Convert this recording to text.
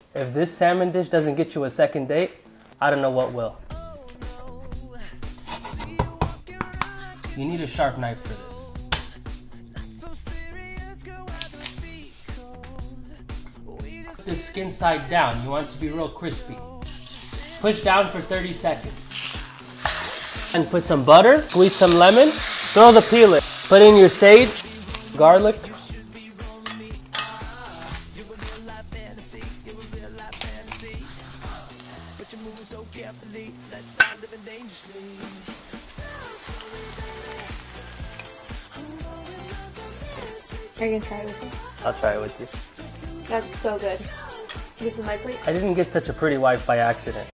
If this salmon dish doesn't get you a second date, I don't know what will. You need a sharp knife for this. Put the skin side down. You want it to be real crispy. Push down for 30 seconds. And put some butter, squeeze some lemon, throw the peel in. Put in your sage, garlic. Are you gonna try it with me? I'll try it with you. That's so good. This is my plate. I didn't get such a pretty wife by accident.